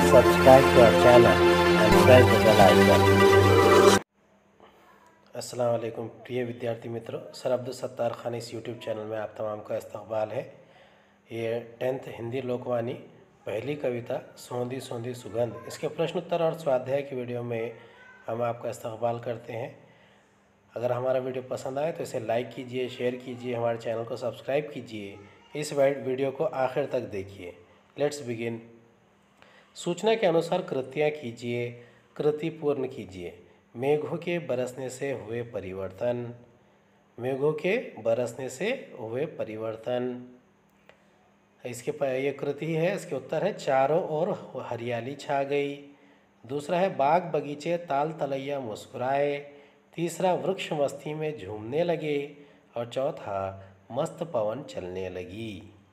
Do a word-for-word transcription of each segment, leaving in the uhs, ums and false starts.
subscribe to our channel and press the bell icon. अस्सलाम वालेकुम प्रिय विद्यार्थी मित्रों, सर अब्दुल सत्तार खान इस यूट्यूब चैनल में आप तमाम का इस्तकबाल है। ये टेंथ हिंदी लोकवाणी पहली कविता सोंधी सोंधी सुगंध, इसके प्रश्न उत्तर और स्वाध्याय की वीडियो में हम आपका इस्तकबाल करते हैं। अगर हमारा वीडियो पसंद आए तो इसे लाइक कीजिए, शेयर कीजिए, हमारे चैनल को सब्सक्राइब कीजिए। इस वीडियो को आखिर तक देखिए। Let's begin. सूचना के अनुसार कृतियाँ कीजिए, कृति पूर्ण कीजिए। मेघों के बरसने से हुए परिवर्तन, मेघों के बरसने से हुए परिवर्तन, इसके पर ये कृति है। इसके उत्तर है चारों ओर हरियाली छा गई। दूसरा है बाग बगीचे ताल तलैया मुस्कुराए। तीसरा वृक्ष मस्ती में झूमने लगे। और चौथा मस्त पवन चलने लगी।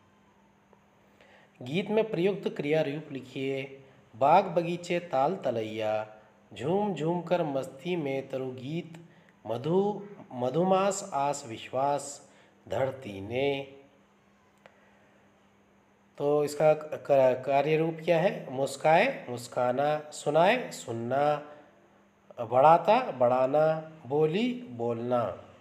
गीत में प्रयुक्त क्रिया रूप लिखिए। बाग बगीचे ताल तलैया, झूम झूम कर मस्ती में तरु गीत, मधु मधुमास आस विश्वास धरती ने। तो इसका कार्य रूप क्या है? मुस्काए मुस्काना, सुनाए सुनना, बढ़ाता बढ़ाना, बोली बोलना।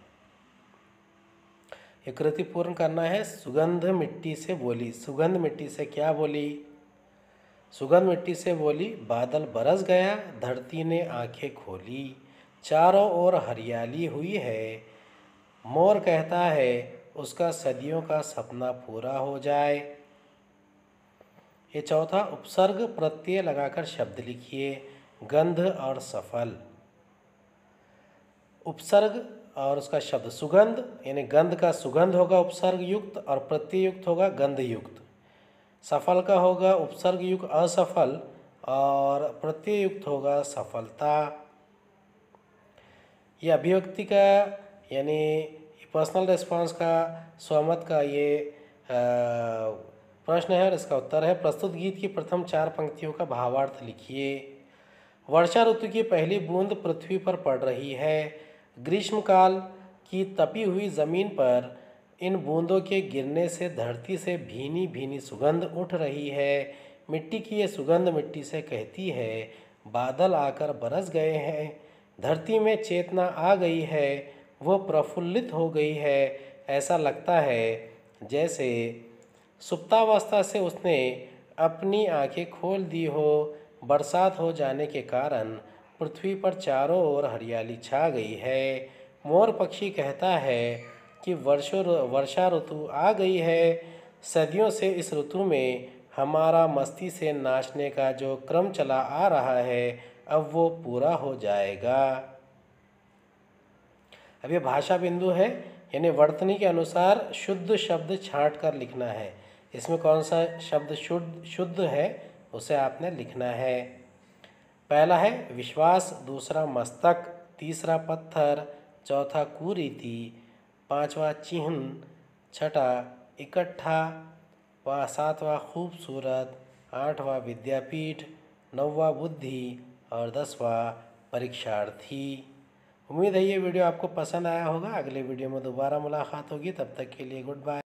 ये कृति पूर्ण करना है। सुगंध मिट्टी से बोली, सुगंध मिट्टी से क्या बोली? सुगंध मिट्टी से बोली बादल बरस गया, धरती ने आंखें खोली, चारों ओर हरियाली हुई है, मोर कहता है उसका सदियों का सपना पूरा हो जाए। ये चौथा उपसर्ग प्रत्यय लगाकर शब्द लिखिए। गंध और सफल, उपसर्ग और उसका शब्द सुगंध, यानी गंध का सुगंध होगा उपसर्ग युक्त और प्रत्यय युक्त होगा गंध युक्त। सफल का होगा उपसर्ग युक्त असफल और प्रत्यय युक्त होगा सफलता। ये अभिव्यक्ति का यानी पर्सनल रिस्पॉन्स का स्वमत का ये प्रश्न है और इसका उत्तर है प्रस्तुत गीत की प्रथम चार पंक्तियों का भावार्थ लिखिए। वर्षा ऋतु की पहली बूंद पृथ्वी पर पड़ रही है। ग्रीष्मकाल की तपी हुई ज़मीन पर इन बूंदों के गिरने से धरती से भीनी भीनी सुगंध उठ रही है। मिट्टी की ये सुगंध मिट्टी से कहती है बादल आकर बरस गए हैं, धरती में चेतना आ गई है, वो प्रफुल्लित हो गई है। ऐसा लगता है जैसे सुप्तावस्था से उसने अपनी आंखें खोल दी हो। बरसात हो जाने के कारण पृथ्वी पर चारों ओर हरियाली छा गई है। मोर पक्षी कहता है कि वर्षों वर्षा ऋतु आ गई है। सदियों से इस ऋतु में हमारा मस्ती से नाचने का जो क्रम चला आ रहा है अब वो पूरा हो जाएगा। अब ये भाषा बिंदु है, यानी वर्तनी के अनुसार शुद्ध शब्द छांट कर लिखना है। इसमें कौन सा शब्द शुद्ध शुद्ध है उसे आपने लिखना है। पहला है विश्वास, दूसरा मस्तक, तीसरा पत्थर, चौथा कुरीति, पांचवा चिन्ह, छठा इकट्ठा, व सातवां खूबसूरत, आठवां विद्यापीठ, नौवां बुद्धि और दसवां परीक्षार्थी। उम्मीद है ये वीडियो आपको पसंद आया होगा। अगले वीडियो में दोबारा मुलाकात होगी, तब तक के लिए गुड बाय।